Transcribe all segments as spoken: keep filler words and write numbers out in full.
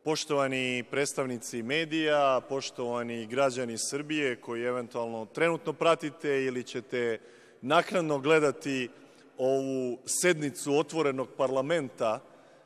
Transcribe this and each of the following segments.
Poštovani predstavnici medija, poštovani građani Srbije koji eventualno trenutno pratite ili ćete naknadno gledati ovu sednicu otvorenog parlamenta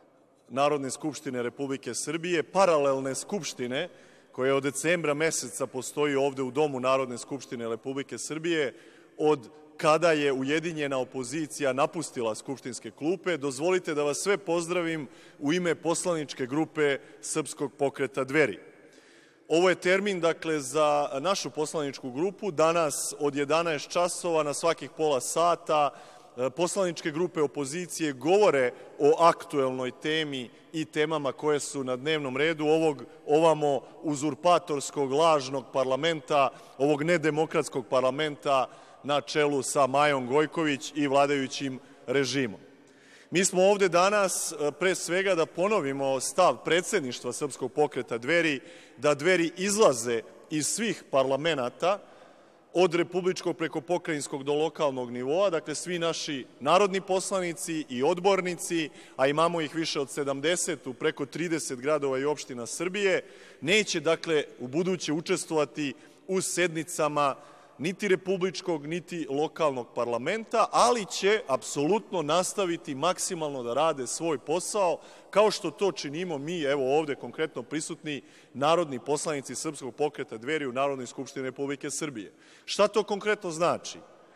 Narodne skupštine Republike Srbije, paralelne skupštine koja od decembra meseca postoji ovde u Domu Narodne skupštine Republike Srbije, od kada je ujedinjena opozicija napustila skupštinske klupe, dozvolite da vas sve pozdravim u ime poslaničke grupe Srpskog pokreta Dveri. Ovo je termin, dakle, za našu poslaničku grupu. Danas od jedanaest časova na svakih pola sata poslaničke grupe opozicije govore o aktuelnoj temi i temama koje su na dnevnom redu ovog ovamo uzurpatorskog, lažnog parlamenta, ovog nedemokratskog parlamenta na čelu sa Majom Gojković i vladajućim režimom. Mi smo ovde danas pre svega da ponovimo stav predsedništva Srpskog pokreta Dveri, da Dveri izlaze iz svih parlamenata, od republičkog preko pokrajinskog do lokalnog nivoa, dakle svi naši narodni poslanici i odbornici, a imamo ih više od sedamdeset u preko trideset gradova i opština Srbije, neće dakle u buduće učestvovati u sednicama niti republičkog, niti lokalnog parlamenta, ali će apsolutno nastaviti maksimalno da rade svoj posao, kao što to činimo mi, evo ovde konkretno prisutni, narodni poslanici Srpskog pokreta Dveri u Narodnoj skupštini Republike Srbije. Šta to konkretno znači?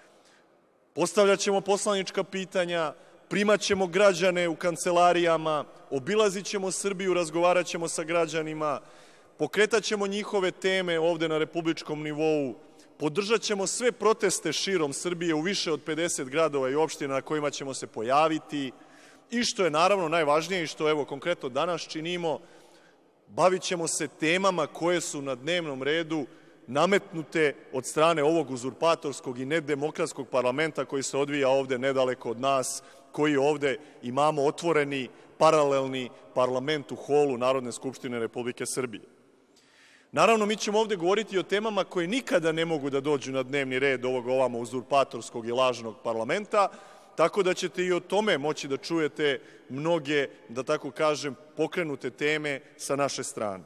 Postavljaćemo poslanička pitanja, primaćemo građane u kancelarijama, obilazit ćemo Srbiju, razgovarat ćemo sa građanima, pokretat ćemo njihove teme ovde na republičkom nivou, podržat ćemo sve proteste širom Srbije u više od pedeset gradova i opština na kojima ćemo se pojaviti i što je naravno najvažnije i što evo konkretno danas činimo, bavit ćemo se temama koje su na dnevnom redu nametnute od strane ovog uzurpatorskog i nedemokratskog parlamenta koji se odvija ovde nedaleko od nas, koji ovde imamo otvoreni paralelni parlament u holu Narodne skupštine Republike Srbije. Naravno, mi ćemo ovde govoriti o temama koje nikada ne mogu da dođu na dnevni red ovog ovamo uzurpatorskog i lažnog parlamenta, tako da ćete i o tome moći da čujete mnoge, da tako kažem, pokrenute teme sa naše strane.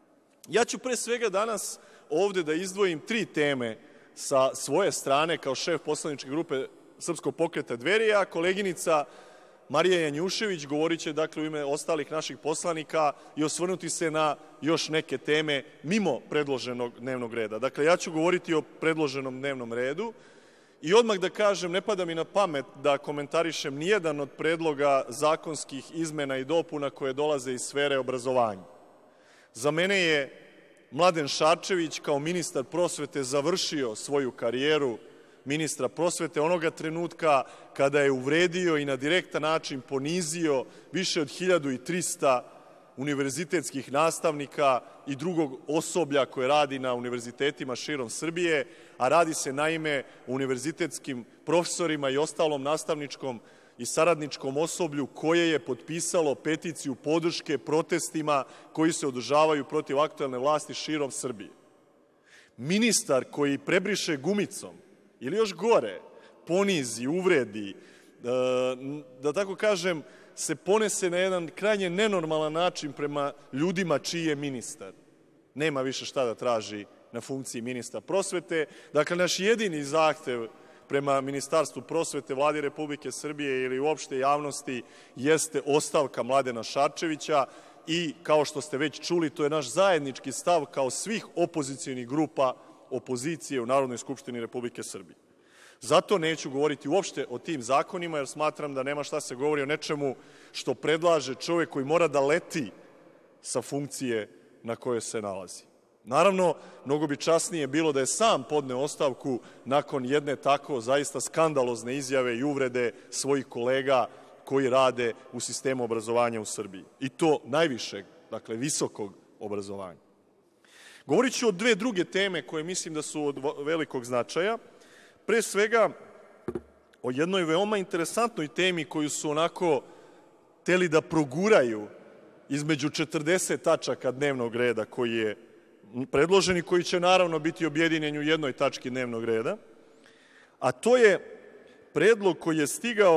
Ja ću pre svega danas ovde da izdvojim tri teme sa svoje strane kao šef poslaničke grupe Srpskog pokreta Dveri, a koleginica Marija Janjušević govorit će dakle u ime ostalih naših poslanika i osvrnuti se na još neke teme mimo predloženog dnevnog reda. Dakle, ja ću govoriti o predloženom dnevnom redu i odmah da kažem, ne pada mi na pamet da komentarišem nijedan od predloga zakonskih izmena i dopuna koje dolaze iz sfere obrazovanja. Za mene je Mladen Šarčević kao ministar prosvete završio svoju karijeru ministra prosvete onoga trenutka kada je uvredio i na direktan način ponizio više od hiljadu trista univerzitetskih nastavnika i drugog osoblja koje radi na univerzitetima širom Srbije, a radi se naime o univerzitetskim profesorima i ostalom nastavničkom i saradničkom osoblju koje je potpisalo peticiju podrške protestima koji se održavaju protiv aktuelne vlasti širom Srbije. Ministar koji prebriše gumicom ili još gore, ponizi, uvredi, da tako kažem, se ponese na jedan krajnje nenormalan način prema ljudima čiji je ministar. Nema više šta da traži na funkciji ministra prosvete. Dakle, naš jedini zahtev prema Ministarstvu prosvete, Vladi Republike Srbije ili uopšte javnosti jeste ostavka Mladena Šarčevića i, kao što ste već čuli, to je naš zajednički stav kao svih opozicionih grupa opozicije u Narodnoj skupštini Republike Srbije. Zato neću govoriti uopšte o tim zakonima, jer smatram da nema šta se govori o nečemu što predlaže čovek koji mora da leti sa funkcije na kojoj se nalazi. Naravno, mnogo bi časnije bilo da je sam podneo ostavku nakon jedne tako zaista skandalozne izjave i uvrede svojih kolega koji rade u sistemu obrazovanja u Srbiji. I to najvišeg, dakle visokog obrazovanja. Govorit ću o dve druge teme koje mislim da su od velikog značaja. Pre svega, o jednoj veoma interesantnoj temi koju su onako hteli da proguraju između četrdeset tačaka dnevnog reda koji je predložen i koji će naravno biti objedinjen u jednoj tački dnevnog reda, a to je predlog koji je stigao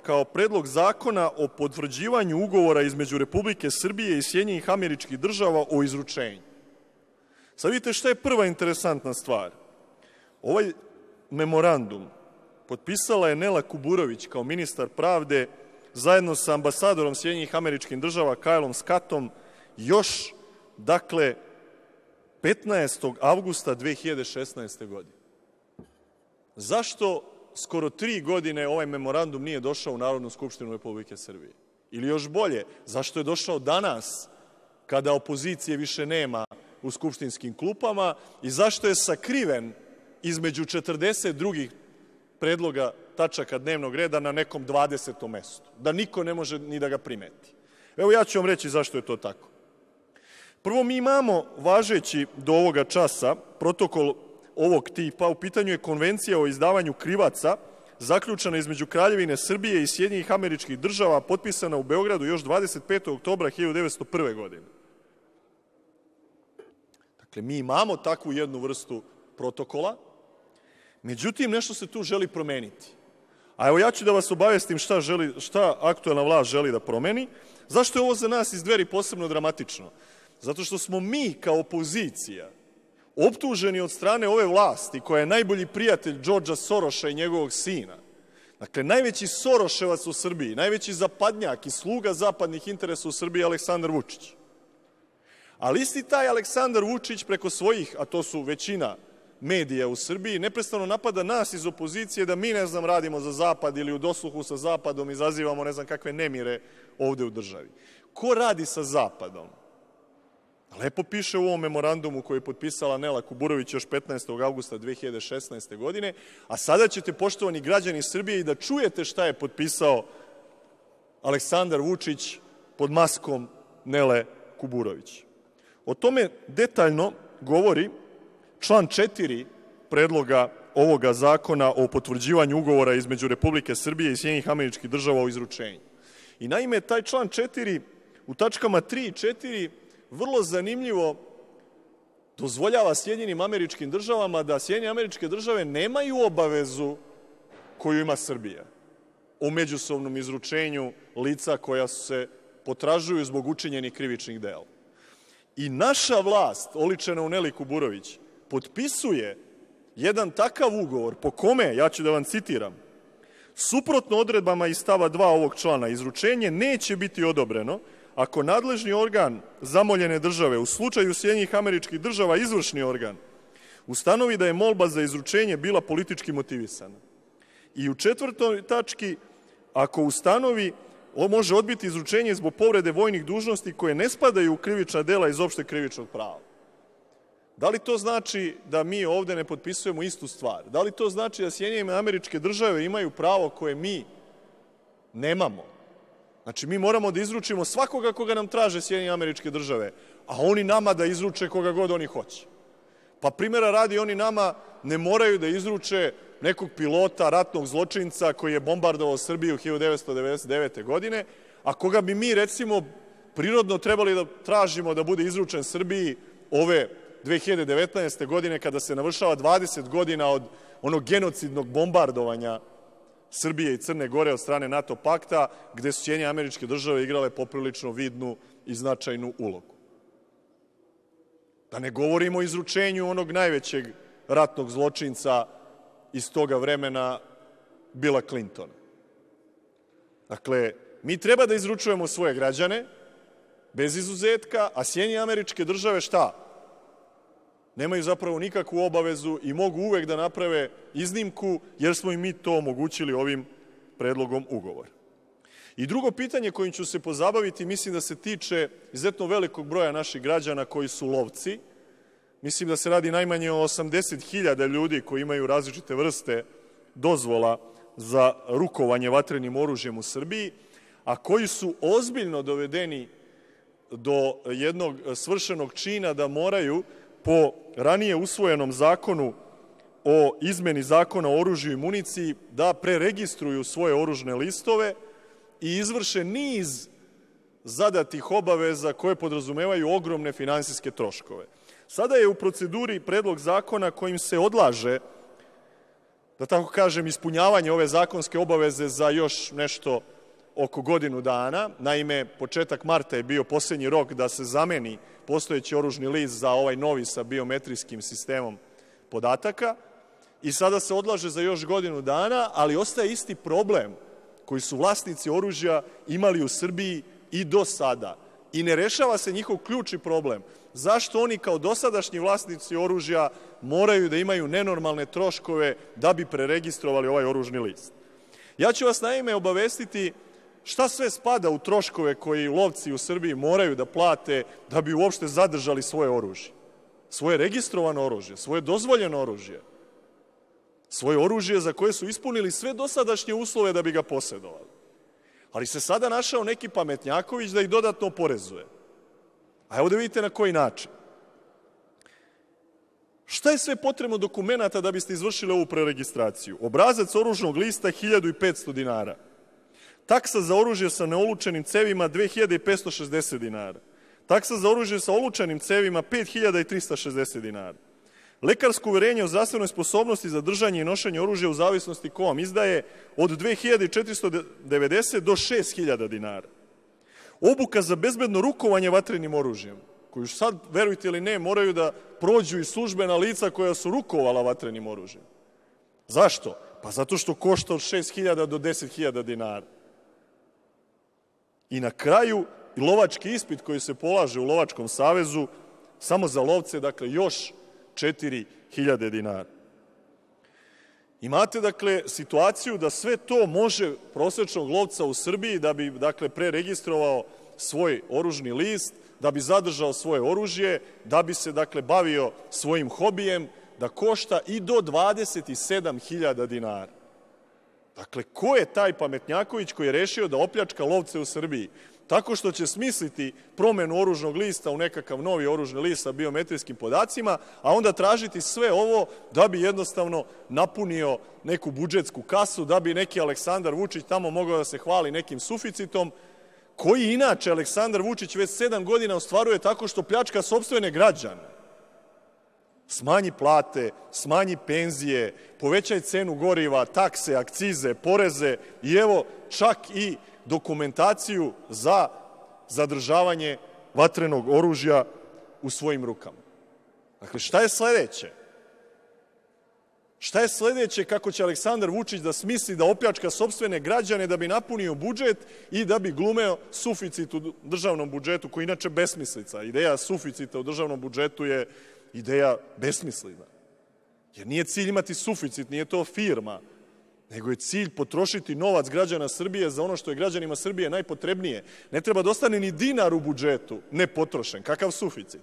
kao Predlog zakona o potvrđivanju ugovora između Republike Srbije i Sjedinjenih Američkih Država o izručenju. Sad vidite šta je prva interesantna stvar. Ovaj memorandum potpisala je Nela Kuburović kao ministar pravde zajedno sa ambasadorom Sjedinjenih Američkih Država Kylom Scottom još, dakle, petnaestog avgusta dve hiljade šesnaeste. godine. Zašto skoro tri godine ovaj memorandum nije došao u Narodnu skupštinu Republike Srbije? Ili još bolje, zašto je došao danas kada opozicije više nema u skupštinskim klupama i zašto je sakriven između četrdeset drugih predloga tačaka dnevnog reda na nekom dvadesetom mestu, da niko ne može ni da ga primeti? Evo ja ću vam reći zašto je to tako. Prvo, mi imamo važeći do ovoga časa protokol ovog tipa, u pitanju je Konvencija o izdavanju krivaca, zaključena između Kraljevine Srbije i Sjedinjenih Američkih Država, potpisana u Beogradu još dvadeset petog oktobra hiljadu devetsto prve. godine. Dakle, mi imamo takvu jednu vrstu protokola, međutim, nešto se tu želi promeniti. A evo ja ću da vas obavestim šta, želi, šta aktuelna vlast želi da promeni. Zašto je ovo za nas iz Dveri posebno dramatično? Zato što smo mi kao opozicija optuženi od strane ove vlasti, koja je najbolji prijatelj Džordža Soroša i njegovog sina. Dakle, najveći Soroševac u Srbiji, najveći zapadnjak i sluga zapadnih interesa u Srbiji je Aleksandar Vučić. Ali isti taj Aleksandar Vučić preko svojih, a to su većina medija u Srbiji, neprestano napada nas iz opozicije da mi, ne znam, radimo za Zapad ili u dosluhu sa Zapadom izazivamo ne znam kakve nemire ovde u državi. Ko radi sa Zapadom? Lepo piše u ovom memorandumu koji je potpisala Nela Kuburović još petnaestog avgusta dve hiljade šesnaeste. godine, a sada ćete, poštovani građani Srbije, i da čujete šta je potpisao Aleksandar Vučić pod maskom Nele Kuburović. O tome detaljno govori član četiri predloga ovoga zakona o potvrđivanju ugovora između Republike Srbije i Sjedinjenih Američkih Država o izručenju. I naime, taj član četiri u tačkama tri i četiri vrlo zanimljivo dozvoljava Sjedinjenim Američkim Državama da Sjedinjene Američke Države nemaju obavezu koju ima Srbija o međusobnom izručenju lica koja se potražuju zbog učinjenih krivičnih dela. I naša vlast, oličena u Neli Kuburović, potpisuje jedan takav ugovor po kome, ja ću da vam citiram, suprotno odredbama iz stava dva ovog člana, izručenje neće biti odobreno ako nadležni organ zamoljene države, u slučaju Sjedinjenih Američkih Država izvršni organ, ustanovi da je molba za izručenje bila politički motivisana. I u četvrtoj tački, ako ustanovi, on može odbiti izručenje zbog povrede vojnih dužnosti koje ne spadaju u krivična dela iz opšteg krivičnog prava. Da li to znači da mi ovde ne potpisujemo istu stvar? Da li to znači da Sjedinjene Američke Države imaju pravo koje mi nemamo? Znači, mi moramo da izručimo svakoga koga nam traže Sjedinjene Američke Države, a oni nama da izruče koga god oni hoće. Pa primjera radi, oni nama ne moraju da izruče nekog pilota, ratnog zločinca koji je bombardovao Srbiju hiljadu devetsto devedeset devete. godine, a koga bi mi, recimo, prirodno trebali da tražimo da bude izručen Srbiji ove dve hiljade devetnaeste. godine, kada se navršava dvadeset godina od onog genocidnog bombardovanja Srbije i Crne Gore od strane NATO pakta, gde su Sjedinjene Američke Države igrale poprilično vidnu i značajnu ulogu. Da ne govorimo o izručenju onog najvećeg ratnog zločinca iz toga vremena, Billa Clintona. Dakle, mi treba da izručujemo svoje građane, bez izuzetka, a Sjedinjene Američke Države šta? Nemaju zapravo nikakvu obavezu i mogu uvek da naprave iznimku, jer smo im mi to omogućili ovim predlogom ugovora. I drugo pitanje kojim ću se pozabaviti, mislim da se tiče izuzetno velikog broja naših građana koji su lovci. Mislim da se radi najmanje o osamdeset hiljada ljudi koji imaju različite vrste dozvola za rukovanje vatrenim oružjem u Srbiji, a koji su ozbiljno dovedeni do jednog svršenog čina da moraju po ranije usvojenom zakonu o izmeni Zakona o oružju i municiji da preregistruju svoje oružne listove i izvrše niz zadatih obaveza koje podrazumevaju ogromne finansijske troškove. Sada je u proceduri predlog zakona kojim se odlaže da tako kažem, ispunjavanje ove zakonske obaveze za još nešto oko godinu dana. Naime, početak marta je bio poslednji rok da se zameni postojeći oružni list za ovaj novi sa biometrijskim sistemom podataka i sada se odlaže za još godinu dana, ali ostaje isti problem koji su vlasnici oružja imali u Srbiji i do sada. I ne rešava se njihov ključni problem. Zašto oni kao dosadašnji vlasnici oružja moraju da imaju nenormalne troškove da bi preregistrovali ovaj oružni list? Ja ću vas naime obavestiti šta sve spada u troškove koji lovci u Srbiji moraju da plate da bi uopšte zadržali svoje oružje. Svoje registrovano oružje, svoje dozvoljeno oružje. Svoje oružje za koje su ispunili sve dosadašnje uslove da bi ga posedovali. Ali se sada našao neki pametnjaković da ih dodatno oporezuje. A evo da vidite na koji način. Šta je sve potrebno dokumenata da biste izvršili ovu preregistraciju? Obrazac oružnog lista hiljadu petsto dinara. Taksa za oružje sa neolučenim cevima dve hiljade petsto šezdeset dinara. Taksa za oružje sa olučenim cevima pet hiljada trista šezdeset dinara. Lekarsko uverenje o zdravstvenoj sposobnosti za držanje i nošenje oružja u zavisnosti ko vam izdaje od dve hiljade četiristo devedeset do šest hiljada dinara. Obuka za bezbedno rukovanje vatrenim oružjem, koju sad, verujte ili ne, moraju da prođu i službena lica koja su rukovala vatrenim oružjem. Zašto? Pa zato što košta od šest hiljada do deset hiljada dinara. I na kraju, i lovački ispit koji se polaže u Lovačkom savezu, samo za lovce, dakle, još četiri hiljade dinara. Imate, dakle, situaciju da sve to može prosečnog lovca u Srbiji da bi, dakle, preregistrovao svoj oružni list, da bi zadržao svoje oružje, da bi se, dakle, bavio svojim hobijem, da košta i do dvadeset sedam hiljada dinara. Dakle, ko je taj pametnjaković koji je rešio da opljačka lovce u Srbiji? Tako što će smisliti promenu oružnog lista u nekakav novi oružni list sa biometrijskim podacima, a onda tražiti sve ovo da bi jednostavno napunio neku budžetsku kasu, da bi neki Aleksandar Vučić tamo mogao da se hvali nekim suficitom, koji inače Aleksandar Vučić već sedam godina ostvaruje tako što pljačka sopstvene građane. Smanji plate, smanji penzije, povećaj cenu goriva, takse, akcize, poreze i evo čak i dokumentaciju za zadržavanje vatrenog oružja u svojim rukama. Dakle, šta je sledeće? Šta je sledeće kako će Aleksandar Vučić da smisli da opljačka sopstvene građane da bi napunio budžet i da bi glumeo suficit u državnom budžetu, koji je inače besmislica. Ideja suficita u državnom budžetu je ideja besmislena. Jer nije cilj imati suficit, nije to firma, nego je cilj potrošiti novac građana Srbije za ono što je građanima Srbije najpotrebnije. Ne treba da ostane ni dinar u budžetu nepotrošen. Kakav suficit?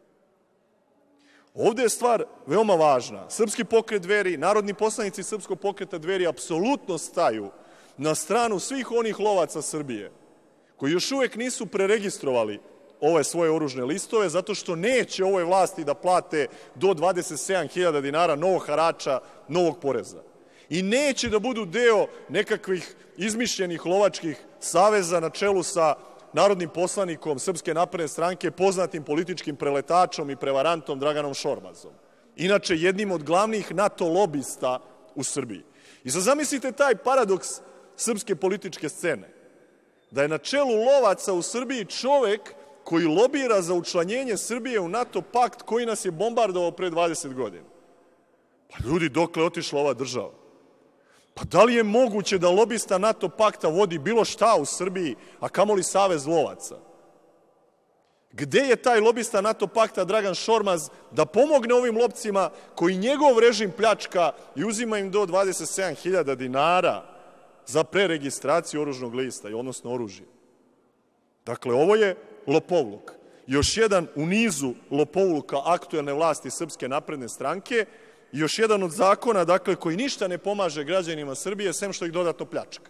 Ovde je stvar veoma važna. Srpski pokret Dveri, narodni poslanici Srpskog pokreta Dveri apsolutno staju na stranu svih onih lovaca Srbije koji još uvek nisu preregistrovali ove svoje oružne listove, zato što neće ovoj vlasti da plate do dvadeset sedam hiljada dinara novog harača, novog poreza. I neće da budu deo nekakvih izmišljenih lovačkih saveza na čelu sa narodnim poslanikom Srpske napredne stranke, poznatim političkim preletačom i prevarantom Draganom Šormazom. Inače, jednim od glavnih NATO lobista u Srbiji. I sad zamislite taj paradoks srpske političke scene, da je na čelu lovaca u Srbiji čovek koji lobira za učlanjenje Srbije u NATO pakt koji nas je bombardovao pre dvadeset godina. Pa ljudi, dokle je otišla ova država? Pa da li je moguće da lobista NATO pakta vodi bilo šta u Srbiji, a kamoli Savez lovaca? Gde je taj lobista NATO pakta Dragan Šormaz da pomogne ovim lopcima koji njegov režim pljačka i uzima im do dvadeset sedam hiljada dinara za preregistraciju oružnog lista, odnosno oružje? Dakle, ovo je lopovluk. Još jedan u nizu lopovluka aktuelne vlasti Srpske napredne stranke i još jedan od zakona, dakle, koji ništa ne pomaže građanima Srbije, sem što ih dodatno pljačka.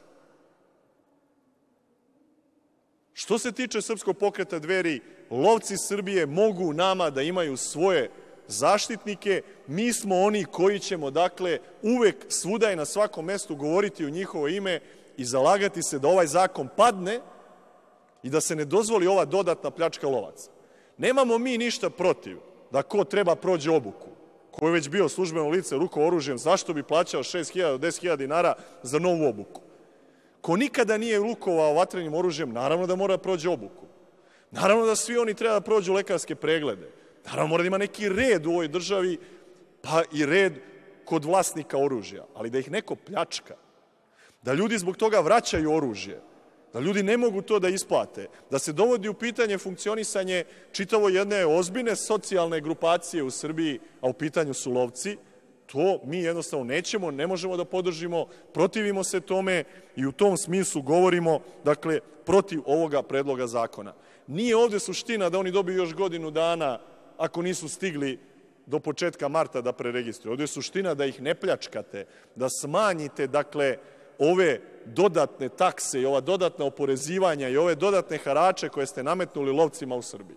Što se tiče Srpskog pokreta Dveri, lovci Srbije mogu nama da imaju svoje zaštitnike, mi smo oni koji ćemo, dakle, uvek svuda i na svakom mestu govoriti u njihovo ime i zalagati se da ovaj zakon padne i da se ne dozvoli ova dodatna pljačka lovaca. Nemamo mi ništa protiv da ko treba prođe obuku. ko je već bio službeno lice, rukovao oružjem, zašto bi plaćao šest hiljada do deset hiljada dinara za novu obuku? Ko nikada nije rukovao vatrenim oružjem, naravno da mora da prođe obuku. Naravno da svi oni treba da prođu lekarske preglede. Naravno mora da ima neki red u ovoj državi, pa i red kod vlasnika oružja, ali da ih neko pljačka, da ljudi zbog toga vraćaju oružje, da ljudi ne mogu to da isplate, da se dovodi u pitanje funkcionisanje čitavo jedne ozbiljne socijalne grupacije u Srbiji, a u pitanju su lovci, to mi jednostavno nećemo, ne možemo da podržimo, protivimo se tome i u tom smislu govorimo, dakle, protiv ovoga predloga zakona. Nije ovde suština da oni dobiju još godinu dana ako nisu stigli do početka marta da preregistruju. Ovde je suština da ih ne pljačkate, da smanjite, dakle, ove dodatne takse i ova dodatna oporezivanja i ove dodatne harače koje ste nametnuli lovcima u Srbiji.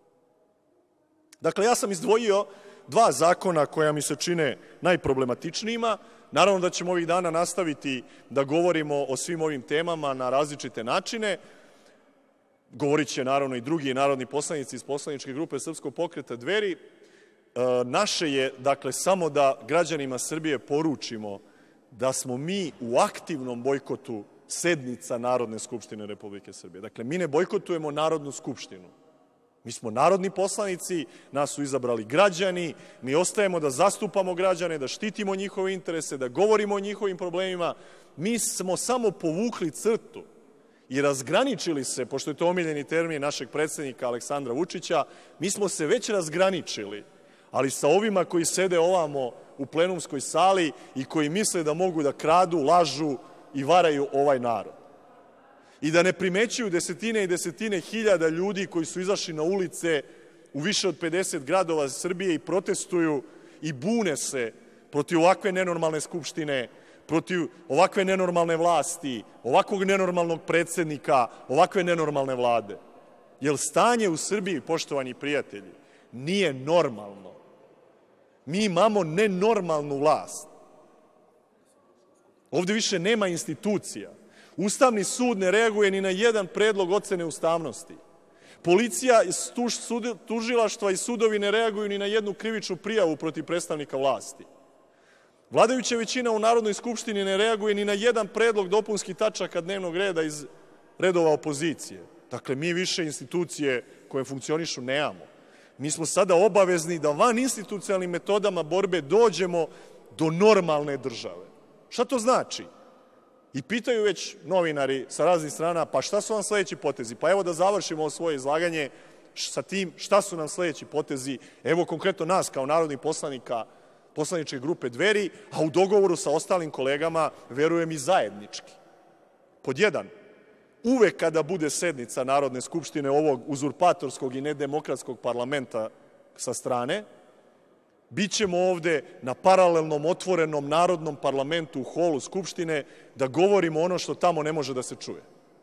Dakle, ja sam izdvojio dva zakona koja mi se čine najproblematičnijima. Naravno da ćemo ovih dana nastaviti da govorimo o svim ovim temama na različite načine. Govorit će naravno i drugi narodni poslanici iz poslaničke grupe Srpskog pokreta Dveri. Naše je, dakle, samo da građanima Srbije poručimo da smo mi u aktivnom bojkotu sednica Narodne skupštine Republike Srbije. Dakle, mi ne bojkotujemo Narodnu skupštinu. Mi smo narodni poslanici, nas su izabrali građani, mi ostajemo da zastupamo građane, da štitimo njihove interese, da govorimo o njihovim problemima. Mi smo samo povukli crtu i razgraničili se, pošto je to omiljeni termin našeg predsednika Aleksandra Vučića, mi smo se već razgraničili, ali sa ovima koji sede ovamo u plenumskoj sali i koji misle da mogu da kradu, lažu i varaju ovaj narod. I da ne primećuju desetine i desetine hiljada ljudi koji su izašli na ulice u više od pedeset gradova Srbije i protestuju i bune se protiv ovakve nenormalne skupštine, protiv ovakve nenormalne vlasti, ovakvog nenormalnog predsednika, ovakve nenormalne vlade. Jer stanje u Srbiji, poštovani prijatelji, nije normalno. Mi imamo nenormalnu vlast. Ovde više nema institucija. Ustavni sud ne reaguje ni na jedan predlog ocene ustavnosti. Policija, tužilaštva i sudovi ne reaguju ni na jednu krivičnu prijavu protiv predstavnika vlasti. Vladajuća većina u Narodnoj skupštini ne reaguje ni na jedan predlog dopunskih tačaka dnevnog reda iz redova opozicije. Dakle, mi više institucije koje funkcionišu nemamo. Mi smo sada obavezni da van institucionalnim metodama borbe dođemo do normalne države. Šta to znači? I pitaju već novinari sa raznih strana, pa šta su vam sledeći potezi? Pa evo da završimo ovo svoje izlaganje sa tim šta su nam sledeći potezi, evo konkretno nas kao narodnih poslanika poslaničke grupe Dveri, a u dogovoru sa ostalim kolegama, verujem i zajednički. Pod jedan, uvek kada bude sednica Narodne skupštine ovog uzurpatorskog i nedemokratskog parlamenta sa strane, bit ćemo ovde na paralelnom, otvorenom narodnom parlamentu u holu Skupštine da govorimo ono što tamo ne može da se čuje.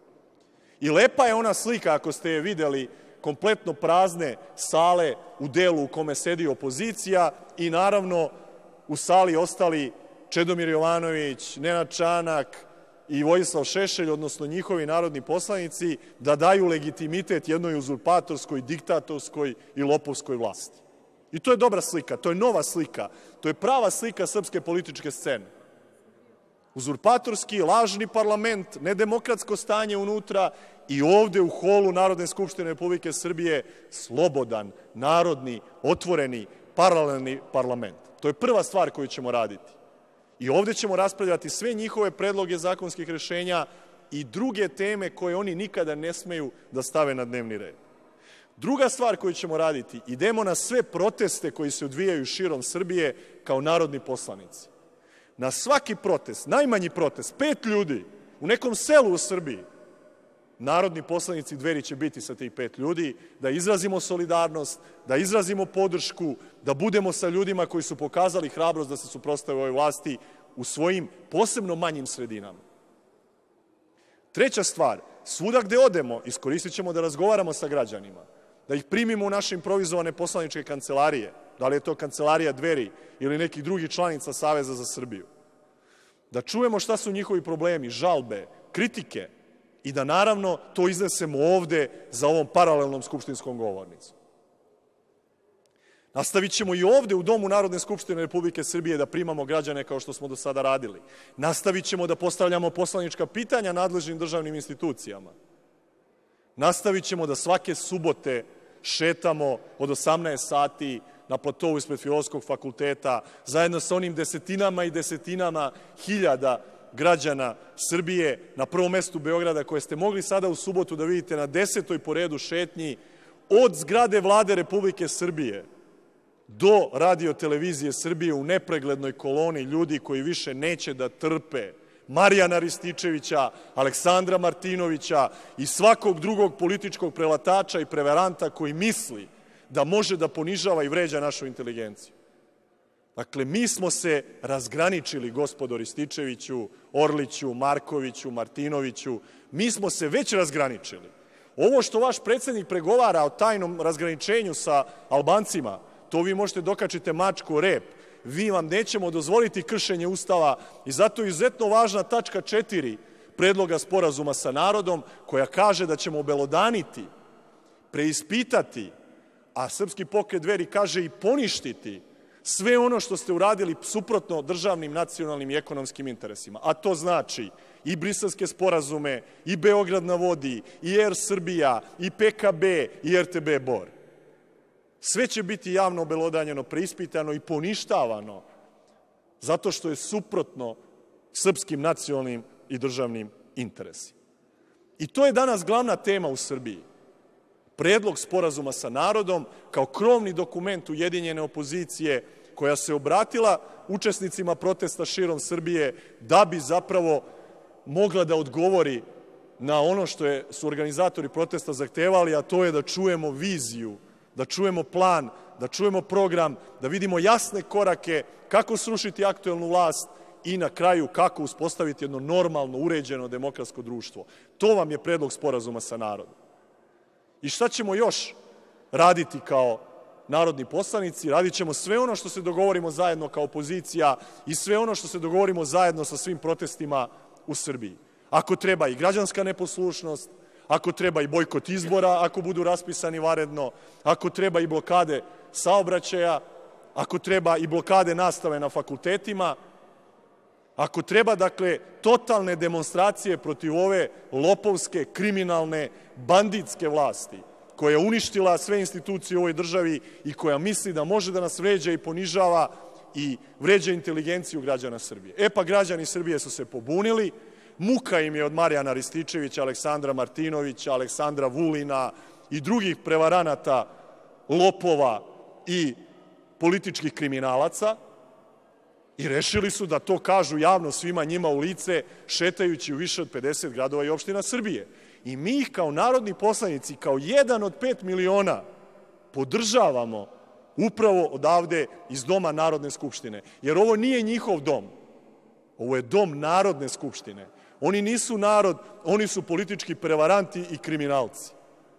I lepa je ona slika, ako ste je videli, kompletno prazne sale u delu u kome sedi opozicija i naravno u sali ostali Čedomir Jovanović, Nenad Čanak i Vojislav Šešelj, odnosno njihovi narodni poslanici, da daju legitimitet jednoj uzurpatorskoj, diktatorskoj i lopovskoj vlasti. I to je dobra slika, to je nova slika, to je prava slika srpske političke scene. Uzurpatorski, lažni parlament, nedemokratsko stanje unutra i ovde u holu Narodne skupštine Republike Srbije slobodan, narodni, otvoreni, paralelni parlament. To je prva stvar koju ćemo raditi. I ovde ćemo raspravljati sve njihove predloge zakonskih rešenja i druge teme koje oni nikada ne smeju da stave na dnevni red. Druga stvar koju ćemo raditi, idemo na sve proteste koji se odvijaju širom Srbije kao narodni poslanici. Na svaki protest, najmanji protest, pet ljudi u nekom selu u Srbiji, narodni poslanici Dveri će biti sa tih pet ljudi, da izrazimo solidarnost, da izrazimo podršku, da budemo sa ljudima koji su pokazali hrabrost da se suprotstave ovoj vlasti u svojim posebno manjim sredinama. Treća stvar, svuda gde odemo, iskoristit ćemo da razgovaramo sa građanima, da ih primimo u naše improvizovane poslaničke kancelarije, da li je to kancelarija Dveri ili nekih drugih članica Saveza za Srbiju, da čujemo šta su njihovi problemi, žalbe, kritike i da naravno to iznesemo ovde za ovom paralelnom skupštinskom govornicom. Nastavit ćemo i ovde u Domu Narodne skupštine Republike Srbije da primamo građane kao što smo do sada radili. Nastavit ćemo da postavljamo poslanička pitanja nadležnim državnim institucijama. Nastavit ćemo da svake subote šetamo od osamnaest sati na platovu ispred Filozofskog fakulteta, zajedno sa onim desetinama i desetinama hiljada građana Srbije, na prvom mestu Beograda, koje ste mogli sada u subotu da vidite na desetoj po redu šetnji od zgrade Vlade Republike Srbije do Radio-televizije Srbije u nepreglednoj koloni ljudi koji više neće da trpe Marijana Rističevića, Aleksandra Martinovića i svakog drugog političkog prelatača i prevaranta koji misli da može da ponižava i vređa našu inteligenciju. Dakle, mi smo se razgraničili, gospodo Rističeviću, Orliću, Markoviću, Martinoviću, mi smo se već razgraničili. Ovo što vaš predsednik pregovara o tajnom razgraničenju sa Albancima, to vi možete dokačite mačku o rep. Vi vam nećemo dozvoliti kršenje Ustava i zato je izuzetno važna tačka četiri Predloga sporazuma sa narodom, koja kaže da ćemo obelodaniti, preispitati, a Srpski pokret Dveri kaže i poništiti sve ono što ste uradili suprotno državnim, nacionalnim i ekonomskim interesima. A to znači i briselske sporazume, i Beograd na vodi, i Er Srbija, i P K B, i R T B Bor. Sve će biti javno obelodanjeno, preispitano i poništavano zato što je suprotno srpskim nacionalnim i državnim interesima. I to je danas glavna tema u Srbiji. Predlog sporazuma sa narodom kao krovni dokument ujedinjene opozicije koja se obratila učesnicima protesta širom Srbije da bi zapravo mogla da odgovori na ono što je, su organizatori protesta zahtevali, a to je da čujemo viziju, da čujemo plan, da čujemo program, da vidimo jasne korake kako srušiti aktuelnu vlast i na kraju kako uspostaviti jedno normalno, uređeno demokratsko društvo. To vam je predlog sporazuma sa narodom. I šta ćemo još raditi kao narodni poslanici? Radit ćemo sve ono što se dogovorimo zajedno kao opozicija i sve ono što se dogovorimo zajedno sa svim protestima u Srbiji. Ako treba i građanska neposlušnost, ako treba i bojkot izbora, ako budu raspisani vanredno, ako treba i blokade saobraćaja, ako treba i blokade nastave na fakultetima, ako treba, dakle, totalne demonstracije protiv ove lopovske, kriminalne, banditske vlasti, koja je uništila sve institucije u ovoj državi i koja misli da može da nas vređa i ponižava i vređa inteligenciju građana Srbije. E pa građani Srbije su se pobunili, muka im je od Marijana Rističevića, Aleksandra Martinovića, Aleksandra Vulina i drugih prevaranata, lopova i političkih kriminalaca, i rešili su da to kažu javno svima njima u lice, šetajući u više od pedeset gradova i opština Srbije. I mi ih kao narodni poslanici, kao jedan od pet miliona, podržavamo upravo odavde iz Doma Narodne skupštine. Jer ovo nije njihov dom. Ovo je Dom Narodne skupštine. Oni nisu narod, oni su politički prevaranti i kriminalci.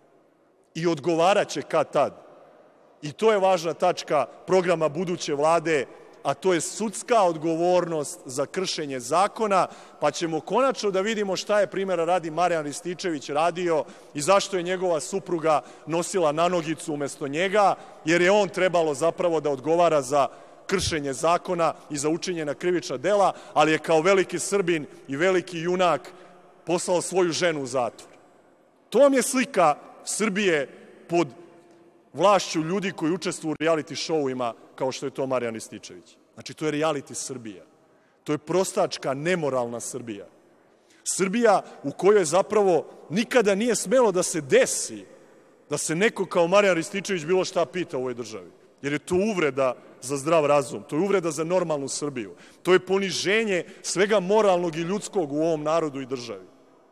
I odgovaraće kad tad. I to je važna tačka programa buduće vlade, a to je sudska odgovornost za kršenje zakona, pa ćemo konačno da vidimo šta je, primjera radi, Marijan Rističević radio i zašto je njegova supruga nosila nanogicu umesto njega, jer je on trebalo zapravo da odgovara za kršenje zakona i za učinjena krivična dela, ali je kao veliki Srbin i veliki junak poslao svoju ženu u zatvor. To vam je slika Srbije pod vlašću ljudi koji učestvuju u reality šovima kao što je to Marijan Rističević. Znači, to je reality Srbija. To je prostačka, nemoralna Srbija. Srbija u kojoj zapravo nikada nije smelo da se desi da se neko kao Marijan Rističević bilo šta pita u ovoj državi. Jer je to uvreda za zdrav razum, to je uvreda za normalnu Srbiju. To je poniženje svega moralnog i ljudskog u ovom narodu i državi.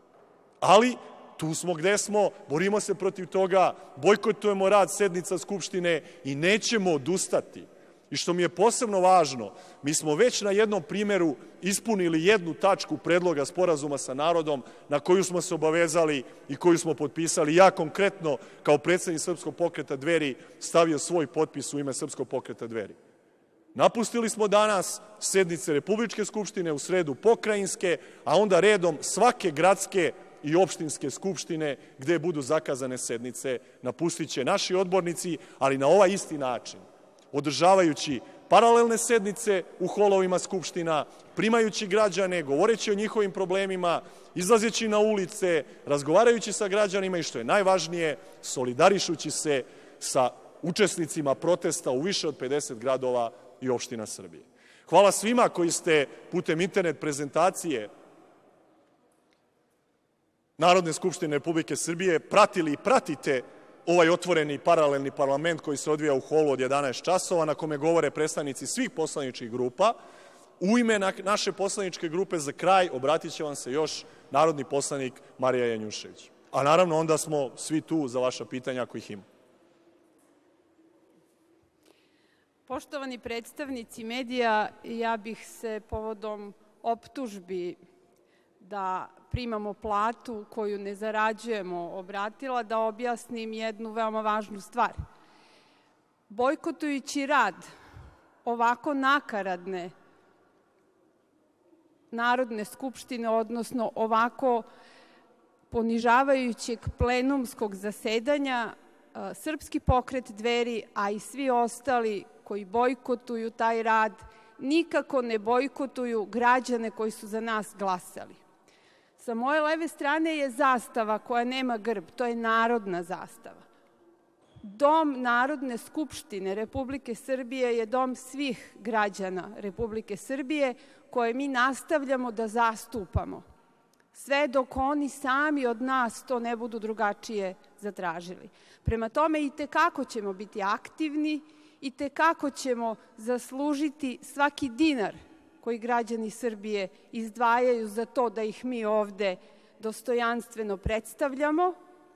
Ali tu smo gde smo, borimo se protiv toga, bojkotujemo rad sednica Skupštine i nećemo odustati. I što mi je posebno važno, mi smo već na jednom primjeru ispunili jednu tačku predloga sporazuma sa narodom na koju smo se obavezali i koju smo potpisali. Ja konkretno, kao predsednik Srpskog pokreta Dveri, stavio svoj potpis u ime Srpskog pokreta Dveri. Napustili smo danas sednice Republičke skupštine, u sredu pokrajinske, a onda redom svake gradske i opštinske skupštine gde budu zakazane sednice napustit će naši odbornici, ali na ovaj isti način. održavajući paralelne sednice u holovima skupština, primajući građane, govoreći o njihovim problemima, izlazeći na ulice, razgovarajući sa građanima i, što je najvažnije, solidarišući se sa učesnicima protesta u više od pedeset gradova i opština Srbije. Hvala svima koji ste putem internet prezentacije Narodne skupštine Republike Srbije pratili i pratite ovaj otvoreni paralelni parlament koji se odvija u holu od jedanaest časova, na kome govore predstavnici svih poslaničkih grupa. U ime naše poslaničke grupe za kraj obratit će vam se još narodni poslanik Marija Janjušević. A naravno onda smo svi tu za vaša pitanja ako ih ima. Poštovani predstavnici medija, ja bih se povodom optužbi da primamo platu koju ne zarađujemo obratila da objasnim jednu veoma važnu stvar. Bojkotujući rad ovako nakaradne Narodne skupštine, odnosno ovako ponižavajućeg plenumskog zasedanja, Srpski pokret Dveri, a i svi ostali koji bojkotuju taj rad, nikako ne bojkotuju građane koji su za nas glasali. Sa moje leve strane je zastava koja nema grb, to je narodna zastava. Dom Narodne skupštine Republike Srbije je dom svih građana Republike Srbije koje mi nastavljamo da zastupamo, sve dok oni sami od nas to ne budu drugačije zatražili. Prema tome, i tekako ćemo biti aktivni, i tekako ćemo zaslužiti svaki dinar koji građani Srbije izdvajaju za to da ih mi ovde dostojanstveno predstavljamo,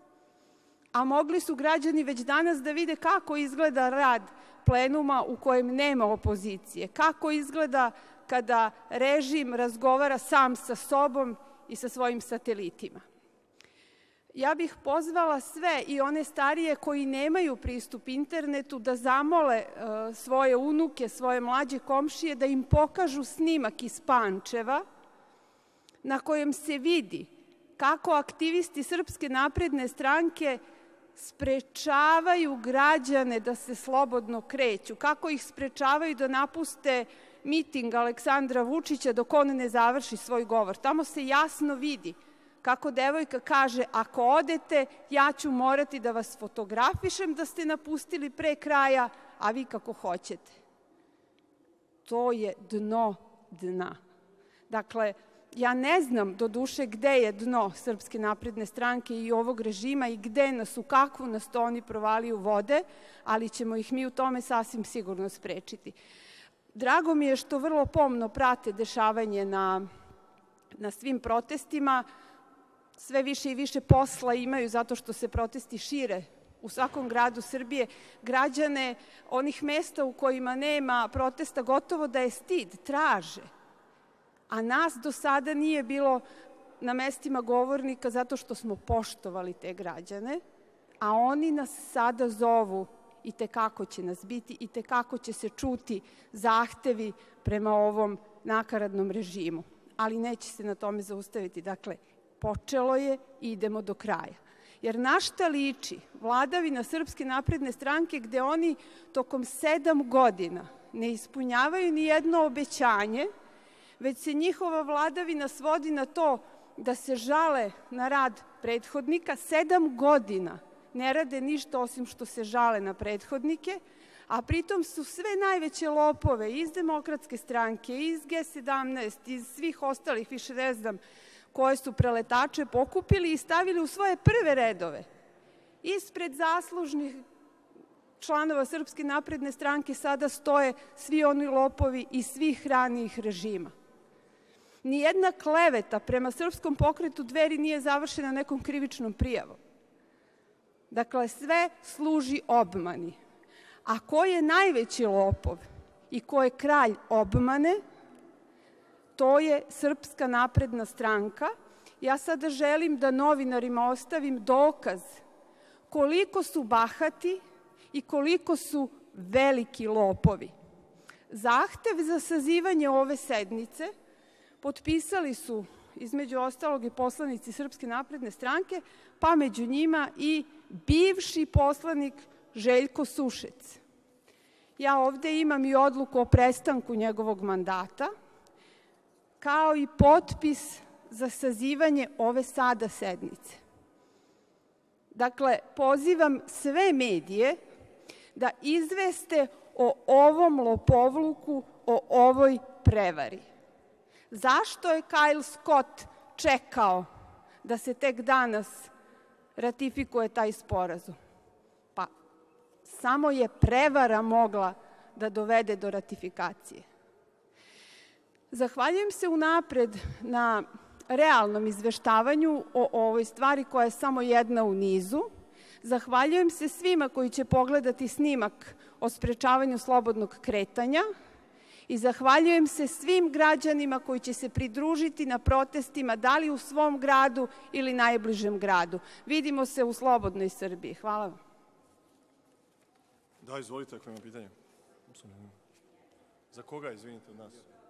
a mogli su građani već danas da vide kako izgleda rad plenuma u kojem nema opozicije, kako izgleda kada režim razgovara sam sa sobom i sa svojim satelitima. Ja bih pozvala sve i one starije koji nemaju pristup internetu da zamole svoje unuke, svoje mlađe komšije da im pokažu snimak iz Pančeva na kojem se vidi kako aktivisti Srpske napredne stranke sprečavaju građane da se slobodno kreću, kako ih sprečavaju da napuste miting Aleksandra Vučića dok on ne završi svoj govor. Tamo se jasno vidi kako devojka kaže, ako odete, ja ću morati da vas fotografišem da ste napustili pre kraja, a vi kako hoćete. To je dno dna. Dakle, ja ne znam do duše gde je dno Srpske napredne stranke i ovog režima i gde nas, u kakvu nas to oni provaliju vode, ali ćemo ih mi u tome sasvim sigurno sprečiti. Drago mi je što vrlo pomno prate dešavanje na, na svim protestima. Sve više i više posla imaju zato što se protesti šire u svakom gradu Srbije. Građane onih mesta u kojima nema protesta gotovo da je stid, traže. A nas do sada nije bilo na mestima govornika zato što smo poštovali te građane, a oni nas sada zovu i tekako će nas biti i tekako će se čuti zahtevi prema ovom nakaradnom režimu. Ali neće se na tome zaustaviti. Dakle, počelo je i idemo do kraja. Jer na šta liči vladavina Srpske napredne stranke gde oni tokom sedam godina ne ispunjavaju ni jedno obećanje, već se njihova vladavina svodi na to da se žale na rad prethodnika. Sedam godina ne rade ništa osim što se žale na prethodnike, a pritom su sve najveće lopove iz Demokratske stranke, iz G sedamnaest, iz svih ostalih, više ne znam, koje su preletače pokupili i stavili u svoje prve redove. Ispred zaslužnih članova Srpske napredne stranke sada stoje svi oni lopovi iz svih ranijih režima. Nijedna kleveta prema Srpskom pokretu Dveri nije završena nekom krivičnom prijavom. Dakle, sve služi obmani. A ko je najveći lopov i ko je kralj obmane, to je Srpska napredna stranka. Ja sada želim da novinarima ostavim dokaz koliko su bahati i koliko su veliki lopovi. Zahtev za sazivanje ove sednice potpisali su, između ostalog, i poslanici Srpske napredne stranke, pa među njima i bivši poslanik Željko Sušec. Ja ovde imam i odluku o prestanku njegovog mandata, kao i potpis za sazivanje ove sada sednice. Dakle, pozivam sve medije da izveste o ovom lopovluku, o ovoj prevari. Zašto je Kyle Scott čekao da se tek danas ratifikuje taj sporazum? Pa, samo je prevara mogla da dovede do ratifikacije. Zahvaljujem se unapred na realnom izveštavanju o ovoj stvari koja je samo jedna u nizu. Zahvaljujem se svima koji će pogledati snimak o sprečavanju slobodnog kretanja i zahvaljujem se svim građanima koji će se pridružiti na protestima, da li u svom gradu ili najbližem gradu. Vidimo se u slobodnoj Srbiji. Hvala vam. Da, izvolite ako ima pitanje. Za koga, izvinite, od nas?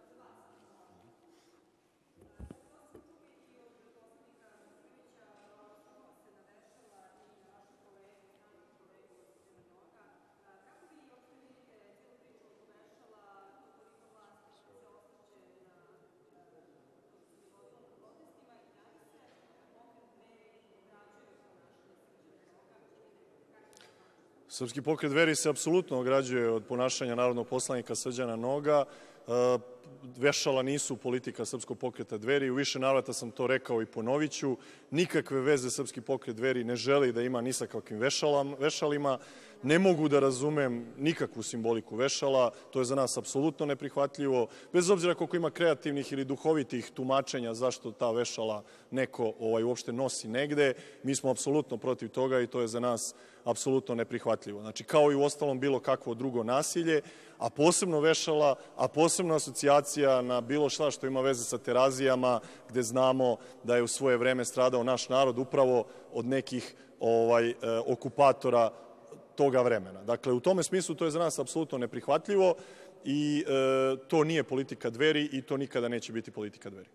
Srpski pokret Dveri se apsolutno ograđuje od ponašanja narodnog poslanika Srđana Noga. Vešala nisu politika Srpskog pokreta Dveri. U više navrata sam to rekao i ponoviću. Nikakve veze Srpski pokret Dveri ne želi da ima ni sa kakvim vešalima. Ne mogu da razumem nikakvu simboliku vešala. To je za nas apsolutno neprihvatljivo. Bez obzira koliko ima kreativnih ili duhovitih tumačenja zašto ta vešala neko uopšte nosi negde, mi smo apsolutno protiv toga i to je za nas apsolutno neprihvatljivo. Znači, kao i u ostalom bilo kakvo drugo nasilje, a posebno vešala, a posebno asocijacija na bilo šta što ima veze sa Terazijama, gde znamo da je u svoje vreme stradao naš narod upravo od nekih okupatora toga vremena. Dakle, u tome smislu to je za nas apsolutno neprihvatljivo i to nije politika Dveri i to nikada neće biti politika Dveri.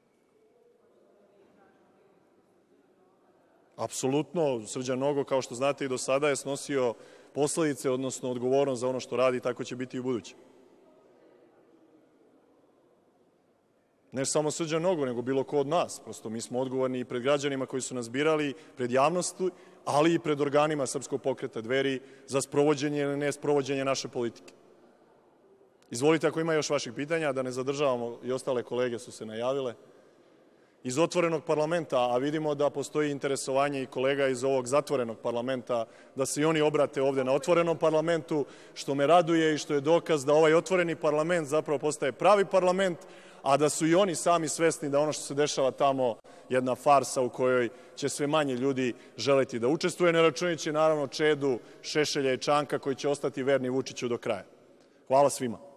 Apsolutno, Srđan Nogo, kao što znate i do sada, je snosio posledice, odnosno odgovornost za ono što radi, tako će biti i u buduće. Ne samo Srđan Nogo, nego bilo ko od nas. Prosto mi smo odgovorni i pred građanima koji su nas birali, pred javnosti, ali i pred organima Srpskog pokreta Dveri za sprovođenje ili ne sprovođenje naše politike. Izvolite ako ima još vaših pitanja, da ne zadržavamo, i ostale kolege su se najavile. Iz otvorenog parlamenta, a vidimo da postoji interesovanje i kolega iz ovog zatvorenog parlamenta, da se i oni obrate ovde na otvorenom parlamentu, što me raduje i što je dokaz da ovaj otvoreni parlament zapravo postaje pravi parlament, a da su i oni sami svesni da ono što se dešava tamo jedna farsa u kojoj će sve manje ljudi želeti da učestvuje, ne računajući naravno Čedu, Šešelja i Čanka koji će ostati verni Vučiću do kraja. Hvala svima.